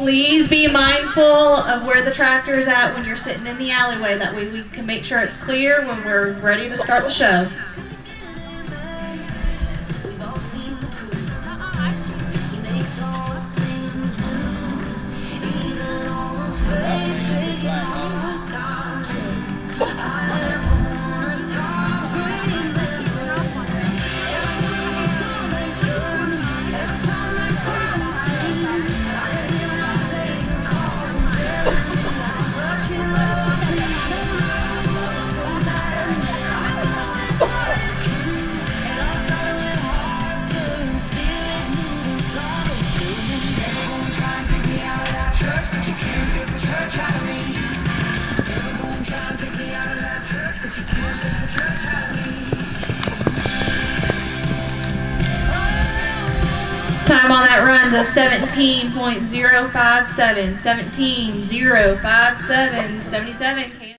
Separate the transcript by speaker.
Speaker 1: Please be mindful of where the tractor is at when you're sitting in the alleyway. That way we can make sure it's clear when we're ready to start the show. Time on that run's a 17.057, 17.057, 77.